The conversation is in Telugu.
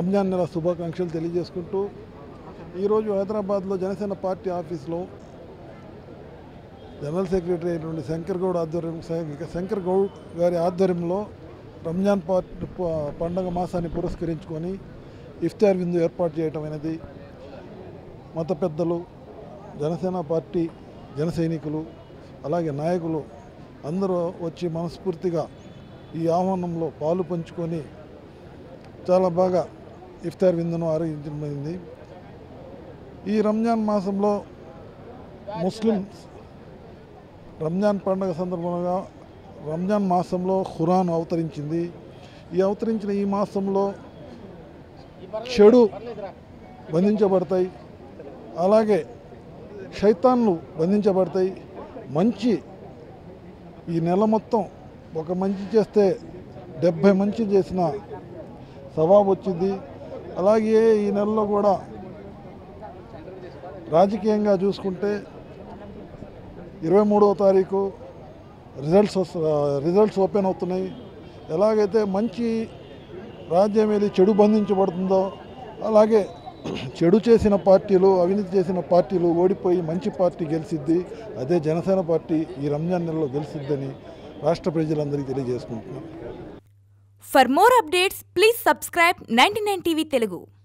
రంజాన్ నెల శుభాకాంక్షలు తెలియజేసుకుంటూ ఈరోజు హైదరాబాద్లో జనసేన పార్టీ ఆఫీస్లో జనరల్ సెక్రటరీ అయినటువంటి శంకర్ గౌడ్ గారి ఆధ్వర్యంలో రంజాన్ పండుగ మాసాన్ని పురస్కరించుకొని ఇఫ్తార్ విందు ఏర్పాటు చేయటం అనేది మత పెద్దలు, జనసేన పార్టీ జన సైనికులు, అలాగే నాయకులు అందరూ వచ్చి మనస్ఫూర్తిగా ఈ ఆహ్వానంలో పాలు పంచుకొని చాలా బాగా ఇఫ్తార్ విందును ఆరోగించబడింది. ఈ రంజాన్ మాసంలో ముస్లిమ్స్ రంజాన్ పండుగ సందర్భంగా రంజాన్ మాసంలో ఖురాన్ అవతరించింది. అవతరించిన ఈ మాసంలో చెడు బంధించబడతాయి, అలాగే శైతాన్లు బంధించబడతాయి. మంచి ఈ నెల మొత్తం ఒక మంచి చేస్తే 70 మంచి చేసిన సవాబు వచ్చింది. అలాగే ఈ నెలలో కూడా రాజకీయంగా చూసుకుంటే 23వ తారీఖు రిజల్ట్స్ ఓపెన్ అవుతున్నాయి. ఎలాగైతే మంచి రాజ్యం ఏది చెడు బంధించబడుతుందో అలాగే చెడు చేసిన పార్టీలు, అవినీతి చేసిన పార్టీలు ఓడిపోయి మంచి పార్టీ గెలిచిద్ది. అదే జనసేన పార్టీ ఈ రంజాన్ నెలలో గెలిచిద్దని రాష్ట్ర ప్రజలందరికీ తెలియజేసుకుంటున్నాం. For more updates, please subscribe 99 TV Telugu.